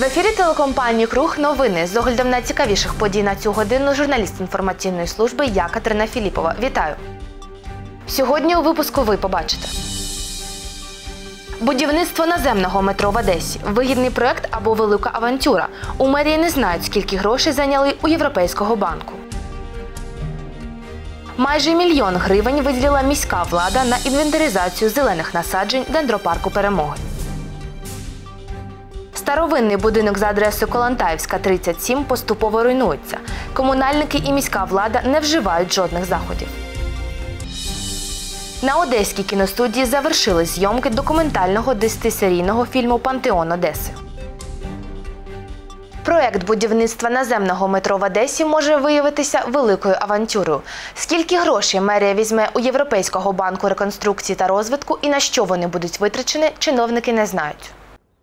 В ефірі телекомпанії «Круг» новини з оглядом найцікавіших подій на цю годину журналіст інформаційної служби я, Катерина Філіпова. Вітаю! Сьогодні у випуску ви побачите. Будівництво наземного метро в Одесі. Вигідний проєкт або велика авантюра. У мерії не знають, скільки грошей зайняли у Європейського банку. Майже 1 мільйон гривень виділила міська влада на інвентаризацію зелених насаджень дендропарку «Перемоги». Старовинний будинок за адресою Колонтаївська, 37 поступово руйнується. Комунальники і міська влада не вживають жодних заходів. На Одеській кіностудії завершили зйомки документального 10-серійного фільму «Пантеон Одеси». Проєкт будівництва наземного метро в Одесі може виявитися великою авантюрою. Скільки грошей мерія візьме у Європейського банку реконструкції та розвитку і на що вони будуть витрачені, чиновники не знають.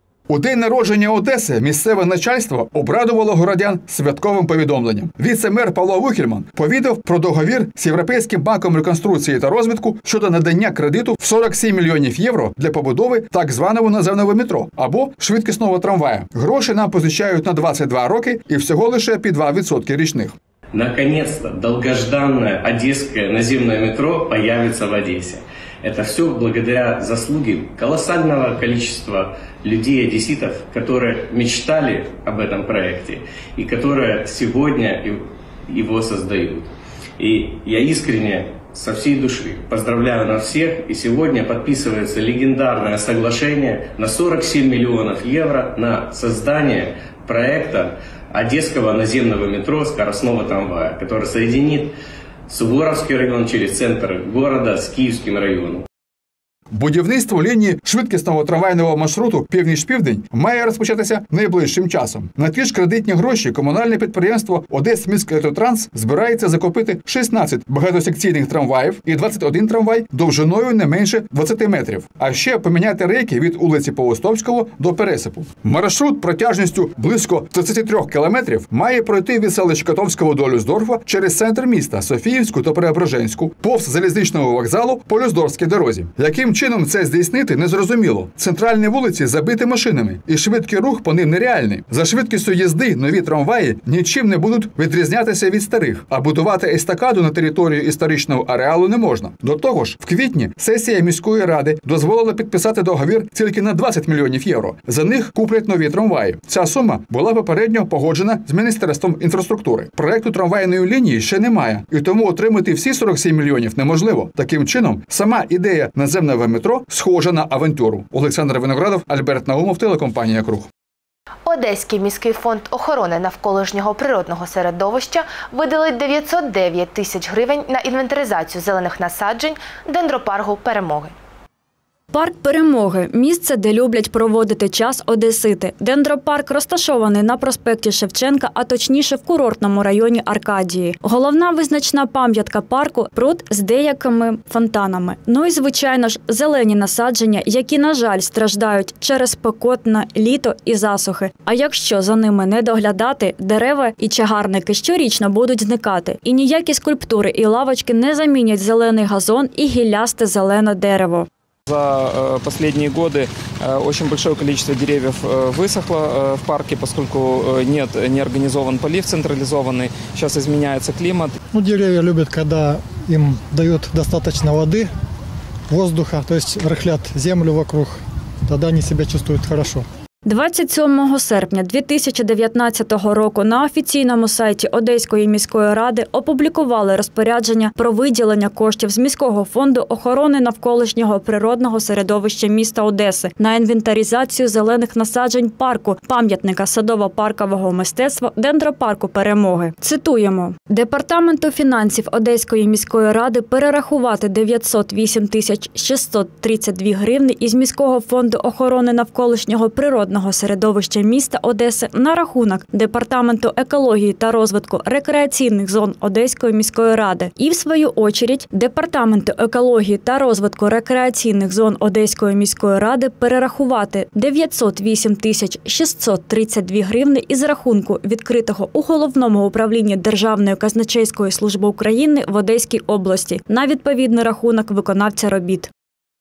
У день народження Одеси місцеве начальство обрадувало городян святковим повідомленням. Віце-мер Павло Вухельман повідав про договір з Європейським банком реконструкції та розвитку щодо надання кредиту в 47 мільйонів євро для побудови так званого наземного метро або швидкісного трамвая. Гроші нам позичають на 22 роки і всього лише під 2% річних. Наконец-то долгожданное одесское наземное метро появится в Одессе. Это все благодаря заслуге колоссального количества людей-одесситов, которые мечтали об этом проекте и которые сегодня его создают. И я искренне, со всей души поздравляю нас всех, и сегодня подписывается легендарное соглашение на 47 миллионов евро на создание проекта Одесского наземного метро скоростного трамвая, который соединит Суворовский район через центр города з Київським районом. Будівництво лінії швидкісного трамвайного маршруту «Північ-Південь» має розпочатися найближчим часом. На ті ж кредитні гроші комунальне підприємство «Одесміськелектротранс» збирається закупити 16 багатосекційних трамваїв і 21 трамвай довжиною не менше 20 метрів. А ще поміняти рейки від вулиці Паустовського до Пересипу. Маршрут протяжністю близько 33 кілометрів має пройти від селища Котовського до Люсдорфа через центр міста Софіївську та Преображенську, повз залізничного вокзалу по Люсдорфській дорозі. Яким чином це здійснити, незрозуміло. Центральні вулиці забиті машинами, і швидкий рух по ним нереальний. За швидкістю їзди нові трамваї нічим не будуть відрізнятися від старих, а будувати естакаду на території історичного ареалу не можна. До того ж, в квітні сесія міської ради дозволила підписати договір тільки на 20 мільйонів євро. За них куплять нові трамваї. Ця сума була попередньо погоджена з Міністерством інфраструктури. Проекту трамвайної лінії ще немає, і тому отримати всі 47 мільйонів неможливо. Таким чином, сама ідея наземного метро схожа на авантюру. Олександр Виноградов, Альберт Наумов, телекомпанія «Круг». Одеський міський фонд охорони навколишнього природного середовища виділить 909 тисяч гривень на інвентаризацію зелених насаджень дендропарку «Перемоги». Парк «Перемоги» – місце, де люблять проводити час одесити. Дендропарк розташований на проспекті Шевченка, а точніше в курортному районі Аркадії. Головна визначна пам'ятка парку – пруд з деякими фонтанами. Ну і, звичайно ж, зелені насадження, які, на жаль, страждають через спекотне літо і засухи. А якщо за ними не доглядати, дерева і чагарники щорічно будуть зникати. І ніякі скульптури і лавочки не замінять зелений газон і гіллясте зелене дерево. За последние годы очень большое количество деревьев высохло в парке, поскольку нет неорганизован полив централизованный, сейчас изменяется климат. Деревья любят, когда им дают достаточно воды, воздуха, то есть рыхлят землю вокруг, тогда они себя чувствуют хорошо. 27 серпня 2019 року на офіційному сайті Одеської міської ради опублікували розпорядження про виділення коштів з міського фонду охорони навколишнього природного середовища міста Одеси на інвентаризацію зелених насаджень парку, пам'ятника садово-паркового мистецтва дендропарку «Перемоги». Цитуємо. Департаменту фінансів Одеської міської ради перерахувати 908 тисяч 632 гривні із міського фонду охорони навколишнього природного середовища міста Одеси на рахунок Департаменту екології та розвитку рекреаційних зон Одеської міської ради. І, в свою очередь, Департаменту екології та розвитку рекреаційних зон Одеської міської ради перерахувати 908 тисяч 632 гривні із рахунку, відкритого у Головному управлінні Державної казначейської служби України в Одеській області, на відповідний рахунок виконавця робіт.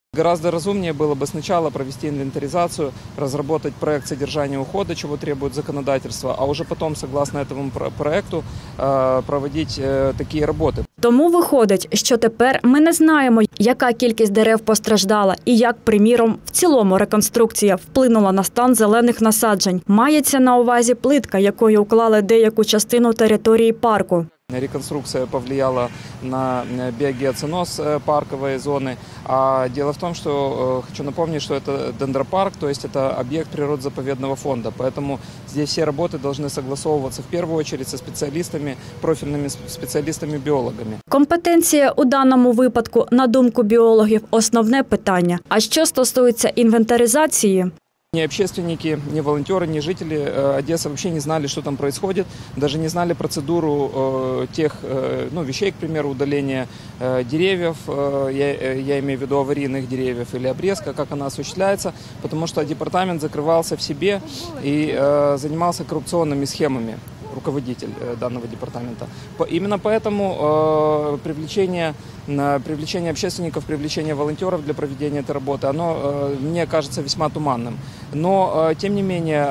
Гораздо разумнее было бы сначала провести инвентаризацию, разработать проект содержания ухода, чего требует законодательство, а уже потом, согласно этому проекту, проводить такі роботи. Тому виходить, що тепер ми не знаємо, яка кількість дерев постраждала і як, приміром, в цілому реконструкція вплинула на стан зелених насаджень. Мається на увазі плитка, якою уклали деяку частину території парку. Реконструкция повлияла на биогеоценоз парковой зоны. А дело в том, что хочу напомнить, что это дендропарк, то есть это объект природозаповедного фонда. Поэтому здесь все работы должны согласовываться в первую очередь со специалистами, профильными специалистами-биологами. Компетенція у даному випадку, на думку біологів, основне питання. А що стосується інвентаризації? Ни общественники, ни волонтеры, ни жители Одессы вообще не знали, что там происходит, даже не знали процедуру тех вещей, к примеру, удаления деревьев, я имею в виду аварийных деревьев или обрезка, как она осуществляется, потому что департамент закрывался в себе и занимался коррупционными схемами. Руководитель данного департамента. Именно поэтому привлечение общественников, привлечение волонтеров для проведения этой работы, оно мне кажется весьма туманным. Но, тем не менее,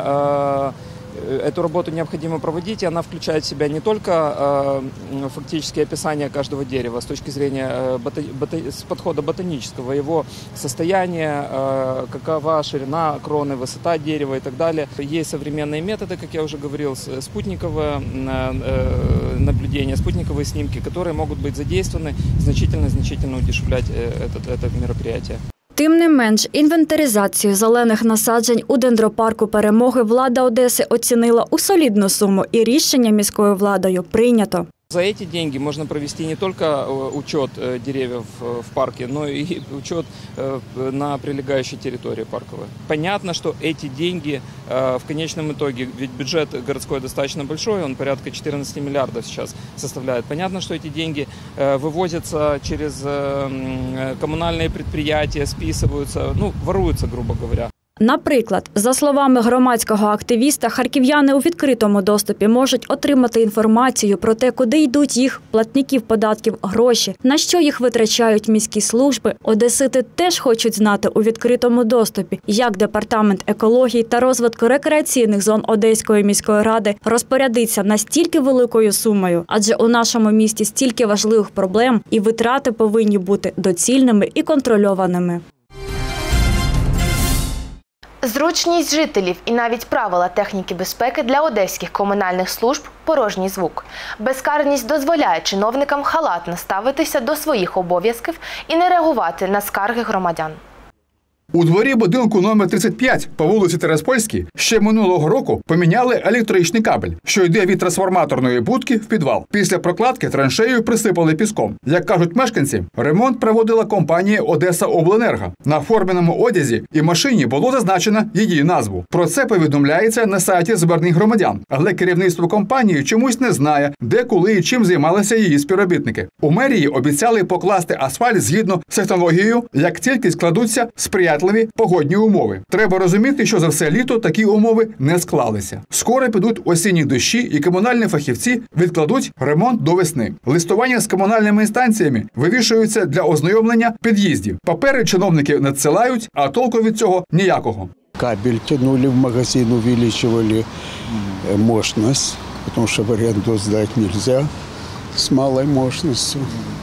эту работу необходимо проводить, и она включает в себя не только фактически описание каждого дерева с точки зрения с подхода ботанического, его состояния, какова ширина кроны, высота дерева и так далее. Есть современные методы, как я уже говорил, спутниковое наблюдение, спутниковые снимки, которые могут быть задействованы, значительно удешевлять это мероприятие. Тим не менш, інвентаризацію зелених насаджень у дендропарку «Перемоги» влада Одеси оцінила у солідну суму, і рішення міською владою прийнято. За эти деньги можно провести не только учет деревьев в парке, но и учет на прилегающей территории парковой. Понятно, что эти деньги в конечном итоге, ведь бюджет городской достаточно большой, он порядка 14 миллиардов сейчас составляет. Понятно, что эти деньги вывозятся через коммунальные предприятия, списываются, воруются, грубо говоря. Наприклад, за словами громадського активіста, харків'яни у відкритому доступі можуть отримати інформацію про те, куди йдуть їх, платників податків, гроші, на що їх витрачають міські служби. Одесити теж хочуть знати у відкритому доступі, як Департамент екології та розвитку рекреаційних зон Одеської міської ради розпорядиться настільки великою сумою, адже у нашому місті стільки важливих проблем, і витрати повинні бути доцільними і контрольованими. Зручність жителів і навіть правила техніки безпеки для одеських комунальних служб – порожній звук. Безкарність дозволяє чиновникам халатно ставитися до своїх обов'язків і не реагувати на скарги громадян. У дворі будинку номер 35 по вулиці Тераспольській ще минулого року поміняли електричний кабель, що йде від трансформаторної будки в підвал. Після прокладки траншею присипали піском. Як кажуть мешканці, ремонт проводила компанія «Одесаобленерго». На форменому одязі і машині було зазначено її назву. Про це повідомляється на сайті звернень громадян. Але керівництво компанії чомусь не знає, де, коли і чим займалися її співробітники. У мерії обіцяли покласти асфальт згідно з технологією, як тільки складуться сприятливі погодні умови. Треба розуміти, що за все літо такі умови не склалися. Скоро підуть осінні дощі, і комунальні фахівці відкладуть ремонт до весни. Листування з комунальними інстанціями вивішуються для ознайомлення під'їздів. Папери чиновники надсилають, а толку від цього ніякого. Кабель тянули в магазин, увеличивали мощность, потому что в аренду сдать нельзя с малой мощностью.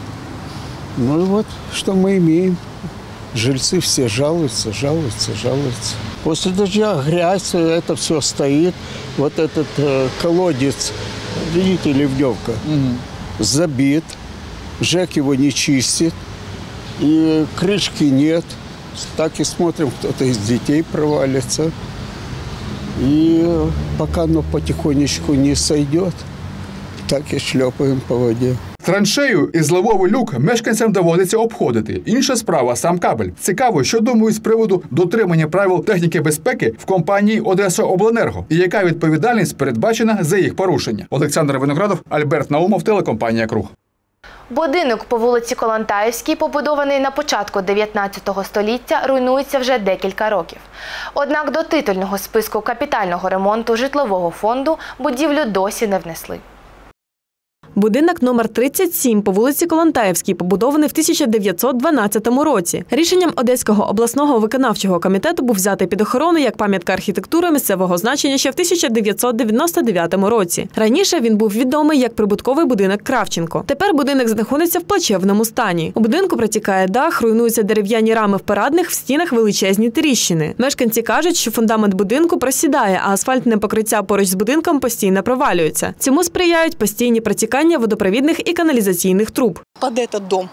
Ну и вот, что мы имеем. Жильцы все жалуются. После дождя грязь, это все стоит. Вот этот колодец, видите, ливневка, забит. ЖЭК его не чистит. И крышки нет. Так и смотрим, кто-то из детей провалится. И пока оно потихонечку не сойдет, так и шлепаем по воде. Траншею і зливовий люк мешканцям доводиться обходити. Інша справа – сам кабель. Цікаво, що думають з приводу дотримання правил техніки безпеки в компанії «Одесаобленерго» і яка відповідальність передбачена за їх порушення. Олександр Виноградов, Альберт Наумов, телекомпанія «Круг». Будинок по вулиці Колонтаївській, побудований на початку 19 століття, руйнується вже декілька років. Однак до титульного списку капітального ремонту житлового фонду будівлю досі не внесли. Будинок номер 37 по вулиці Колонтаївській побудований в 1912 році. Рішенням Одеського обласного виконавчого комітету був взятий під охорону як пам'ятка архітектури місцевого значення ще в 1999 році. Раніше він був відомий як прибутковий будинок Кравченко. Тепер будинок знаходиться в плачевному стані. У будинку протікає дах, руйнуються дерев'яні рами в парадних, в стінах величезні тріщини. Мешканці кажуть, що фундамент будинку просідає, а асфальтне покриття поруч з будинком постійно провалюється. Цьому сприяють постійні протікання водопровідних і каналізаційних труб. Под этот дом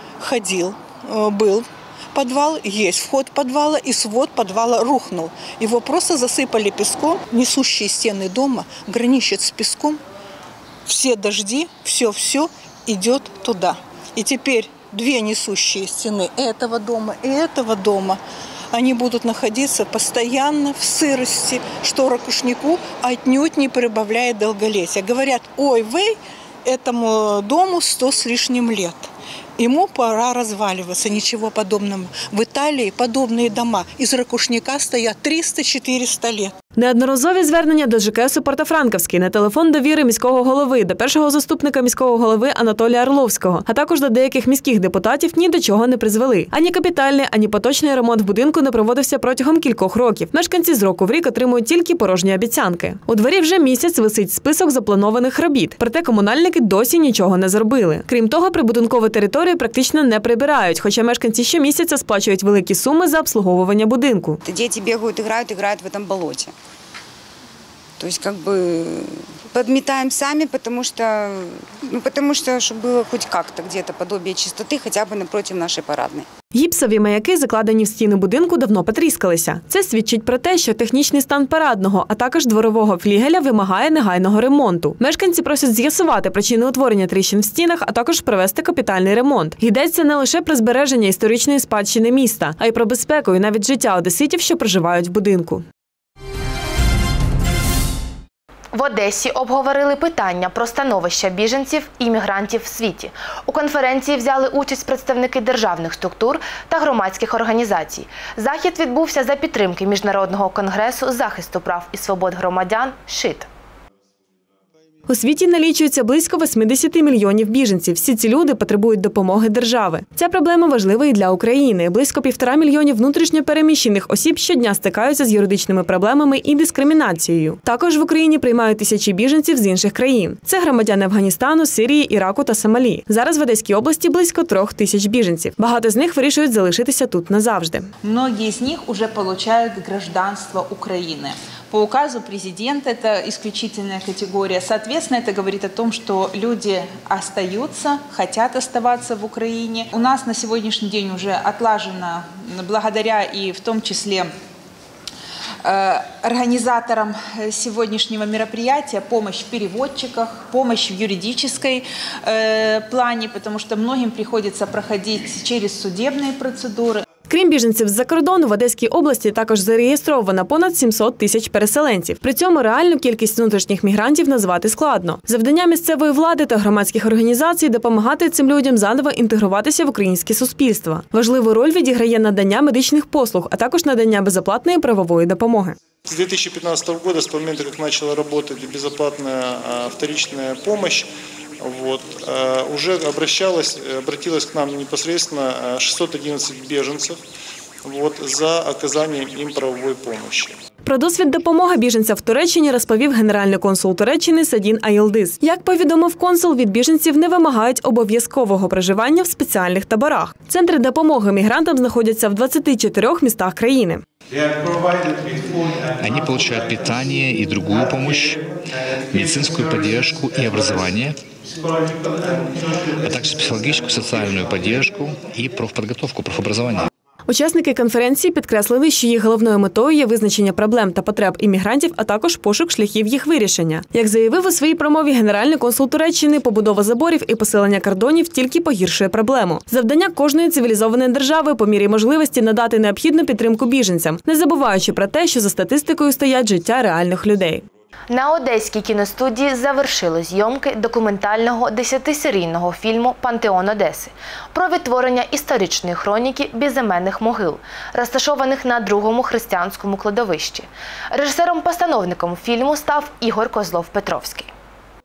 был подвал, есть вход подвала, и свод подвала рухнул. Его просто засыпали песком. Несущие стены дома граничат с песком. Все дожди, все идет туда. И теперь две несущие стены этого дома и этого дома, они будут находиться постоянно в сырости, что ракушнику отнюдь не прибавляет долголетия. Говорят, ой, этому дому 100 с лишним лет. Ему пора разваливаться, ничего подобного. В Италии подобные дома из ракушника стоят 300-400 лет. Неодноразові звернення до ЖКСу Портофранківський на телефон довіри міського голови, до першого заступника міського голови Анатолія Орловського, а також до деяких міських депутатів ні до чого не призвели. Ані капітальний, ані поточний ремонт в будинку не проводився протягом кількох років. Мешканці з року в рік отримують тільки порожні обіцянки. У дворі вже місяць висить список запланованих робіт, проте комунальники досі нічого не зробили. Крім того, прибудинкові території практично не прибирають, хоча мешканці щомісяця сплачують великі суми за обслуговування будинку. Діти бігають, грають в цьому болоті. То есть подметаем сами, потому что чтобы было хоть как-то где-то подобие чистоты, хотя бы напротив нашей парадной. Гіпсові маяки, закладені в стіни будинку, давно потріскалися. Це свідчить про те, що технічний стан парадного, а також дворового флігеля вимагає негайного ремонту. Мешканці просять з'ясувати причини утворення тріщин в стінах, а також провести капітальний ремонт. Йдеться не лише про збереження історичної спадщини міста, а й про безпеку і навіть життя одеситів, що проживають в будинку. В Одесі обговорили питання про становище біженців і мігрантів в світі. У конференції взяли участь представники державних структур та громадських організацій. Захід відбувся за підтримки Міжнародного конгресу захисту прав і свобод громадян «ШИТ». У світі налічується близько 80 мільйонів біженців. Всі ці люди потребують допомоги держави. Ця проблема важлива і для України. Близько 1,5 мільйонів внутрішньо переміщених осіб щодня стикаються з юридичними проблемами і дискримінацією. Також в Україні приймають тисячі біженців з інших країн. Це громадяни Афганістану, Сирії, Іраку та Сомалі. Зараз в Одеській області близько 3 тисяч біженців. Багато з них вирішують залишитися тут назавжди. Многие из них уже получают гражданство Украины. По указу президента это исключительная категория. Соответственно, это говорит о том, что люди остаются, хотят оставаться в Украине. У нас на сегодняшний день уже отлажено, благодаря и в том числе организаторам сегодняшнего мероприятия, помощь в переводчиках, помощь в юридической плане, потому что многим приходится проходить через судебные процедуры. Крім біженців з-за кордону, в Одеській області також зареєстровано понад 700 тисяч переселенців. При цьому реальну кількість внутрішніх мігрантів назвати складно. Завдання місцевої влади та громадських організацій – допомагати цим людям заново інтегруватися в українське суспільство. Важливу роль відіграє надання медичних послуг, а також надання безоплатної правової допомоги. С 2015 года, с момента, как начала работать безоплатная вторичная помощь, уже обратилось к нам непосредственно 611 беженцев за оказанием им правовой помощи. Про досвід допомоги біженцям в Туреччині розповів генеральний консул Туреччини Садін Айылдыз. Як повідомив консул, від біженців не вимагають обов'язкового проживання в спеціальних таборах. Центри допомоги мігрантам знаходяться в 24 містах країни. Они получают питание и другую помощь, медицинскую поддержку и образование, а также психологическую, социальную поддержку и профподготовку, профобразование. Учасники конференції підкреслили, що їх головною метою є визначення проблем та потреб іммігрантів, а також пошук шляхів їх вирішення. Як заявив у своїй промові генеральний консул Туреччини, побудова заборів і посилення кордонів тільки погіршує проблему. Завдання кожної цивілізованої держави по мірі можливості надати необхідну підтримку біженцям, не забуваючи про те, що за статистикою стоять життя реальних людей. На Одеській кіностудії завершили зйомки документального 10-серійного фільму «Пантеон Одеси» про відтворення історичної хроніки безіменних могил, розташованих на другому християнському кладовищі. Режисером-постановником фільму став Ігор Козлов-Петровський.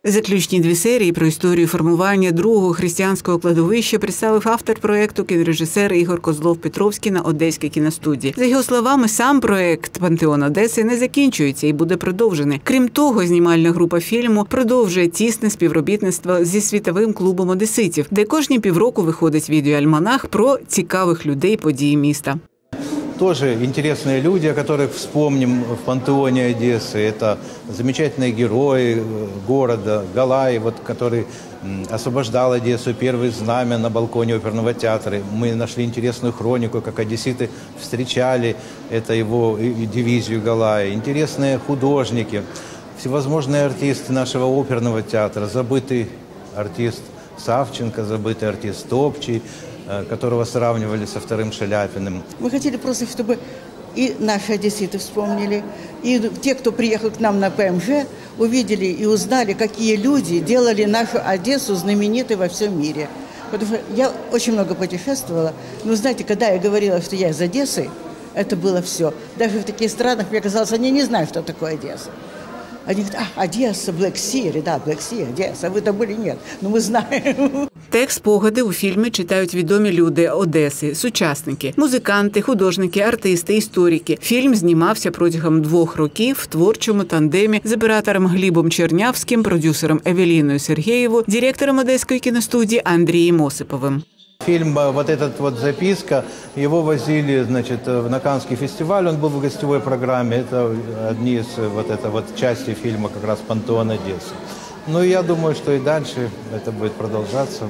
Заключні 2 серії про історію формування другого християнського кладовища представив автор проєкту, кінорежисер Ігор Козлов-Петровський на Одеській кіностудії. За його словами, сам проєкт «Пантеон Одеси» не закінчується і буде продовжений. Крім того, знімальна група фільму продовжує тісне співробітництво зі світовим клубом одеситів, де кожні півроку виходить відеоальманах про цікавих людей, події міста. Тоже интересные люди, о которых вспомним в пантеоне Одессы. Это замечательные герои города, Галай, который освобождал Одессу, первый знамя на балконе оперного театра. Мы нашли интересную хронику, как одесситы встречали его дивизию Галая. Интересные художники, всевозможные артисты нашего оперного театра, забытый артист Савченко, забытый артист Топчий, которого сравнивали со вторым Шаляпиным. Мы хотели просто, чтобы и наши одесситы вспомнили, и те, кто приехал к нам на ПМЖ, увидели и узнали, какие люди делали нашу Одессу знаменитой во всем мире. Потому что я очень много путешествовала, но, знаете, когда я говорила, что я из Одессы, это было все. Даже в таких странах, мне казалось, они не знают, что такое Одесса. Они говорят, Одесса, Black Sea, да, Black Sea, Одесса, а вы там были? Нет, но мы знаем. Текст спогади у фільмі читають відомі люди Одеси, сучасники, музиканти, художники, артисти, історики. Фільм знімався протягом 2 років в творчому тандемі з оператором Глібом Чернявським, продюсером Евеліною Сергієвою, директором Одеської кіностудії Андрієм Осиповим. Фильм, вот этот вот «Записка», его возили, значит, на Каннский фестиваль, он был в гостевой программе, это одни из части фильма как раз «Пантеон Одессы». Ну, я думаю, что и дальше это будет продолжаться.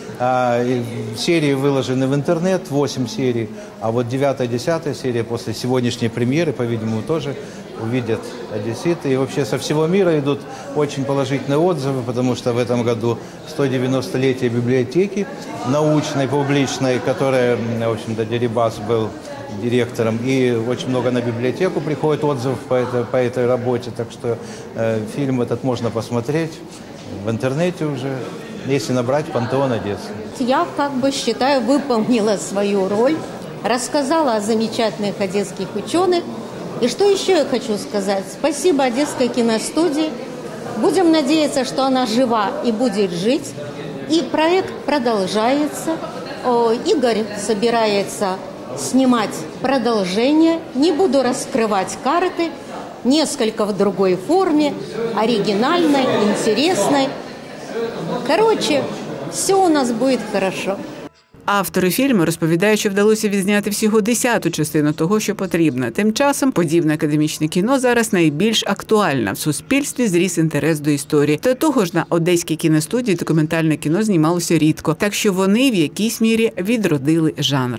Серии выложены в интернет, 8 серий, а вот 9-10 серия после сегодняшней премьеры, по-видимому, тоже увидят одесситы. И вообще со всего мира идут очень положительные отзывы, потому что в этом году 190-летие библиотеки научной, публичной, которая, в общем-то, Дерибас был директором, и очень много на библиотеку приходит отзывов по этой работе, так что фильм этот можно посмотреть в интернете уже, если набрать «Пантеон Одессы». Я считаю, выполнила свою роль, рассказала о замечательных одесских ученых. И что еще я хочу сказать? Спасибо Одесской киностудии. Будем надеяться, что она жива и будет жить. И проект продолжается. Игорь собирается снимать продолжение. Не буду раскрывать карты. Несколько в другой форме, оригинальной, интересной. Короче, все у нас будет хорошо. Автори фільму розповідають, що вдалося відзняти всього 10-ту частину того, що потрібно. Тим часом подібне академічне кіно зараз найбільш актуальне. В суспільстві зріс інтерес до історії. До того ж, на Одеській кіностудії документальне кіно знімалося рідко, так що вони в якійсь мірі відродили жанр.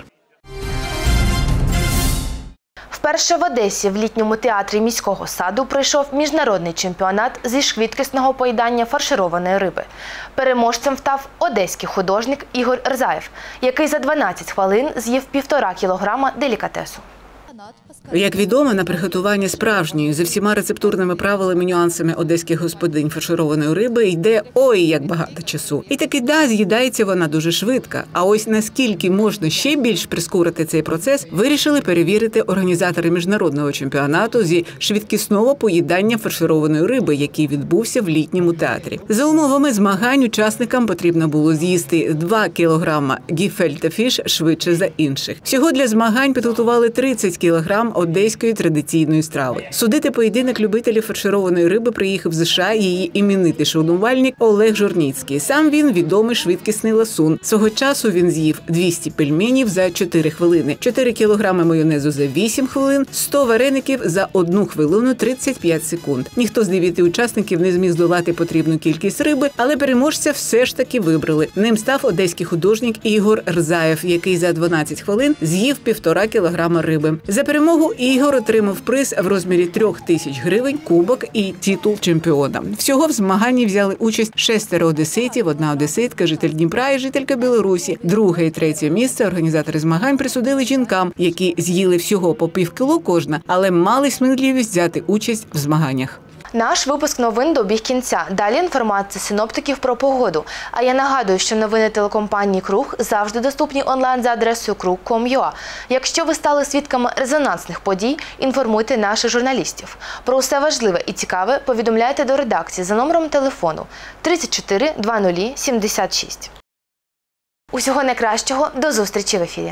Вперше в Одесі в літньому театрі міського саду пройшов міжнародний чемпіонат зі швидкісного поїдання фаршированої риби. Переможцем став одеський художник Ігор Рзаєв, який за 12 хвилин з'їв 1,5 кілограма делікатесу. Як відомо, на приготування справжньої, за всіма рецептурними правилами, нюансами одеських господинь фаршированої риби йде ой як багато часу. І таки з'їдається вона дуже швидко. А ось наскільки можна ще більш прискорити цей процес, вирішили перевірити організатори міжнародного чемпіонату зі швидкісного поїдання фаршированої риби, який відбувся в літньому театрі. За умовами змагань учасникам потрібно було з'їсти 2 кілограма гефельтефіш швидше за інших. Всього для змагань підготували 30 кілограм одеської традиційної страви. Судити поєдинок любителів фаршированої риби приїхав з США її іменитий шанувальник Олег Журніцький. Сам він відомий швидкісний ласун. Свого часу він з'їв 200 пельменів за 4 хвилини, 4 кілограми майонезу за 8 хвилин, 100 вареників за 1 хвилину 35 секунд. Ніхто з 9 учасників не зміг здолати потрібну кількість риби, але переможця все ж таки вибрали. Ним став одеський художник Ігор Рзаєв, який за 12 хвилин з'їв 1,5 кілограма риби. За перемогу Ігор отримав приз в розмірі 3000 гривень, кубок і титул чемпіона. Всього в змаганні взяли участь 6 одеситів, 1 одеситка, житель Дніпра і жителька Білорусі. 2 і 3 місце організатори змагань присудили жінкам, які з'їли всього по півкіло кожна, але мали сміливість взяти участь в змаганнях. Наш випуск новин добіг кінця. Далі інформація синоптиків про погоду. А я нагадую, що новини телекомпанії «Круг» завжди доступні онлайн за адресою krug.com.ua. Якщо ви стали свідками резонансних подій, інформуйте наших журналістів. Про усе важливе і цікаве повідомляйте до редакції за номером телефону 34 20 76. Усього найкращого, до зустрічі в ефірі.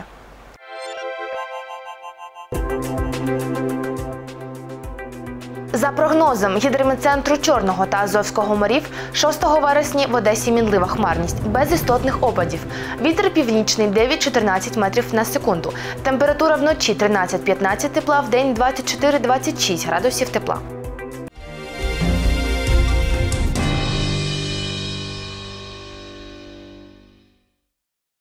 За прогнозом Гідрометцентру Чорного та Азовського морів, 6 вересня в Одесі мінлива хмарність, без істотних опадів. Вітер північний 9-14 метрів на секунду. Температура вночі 13-15 тепла, вдень 24-26 градусів тепла.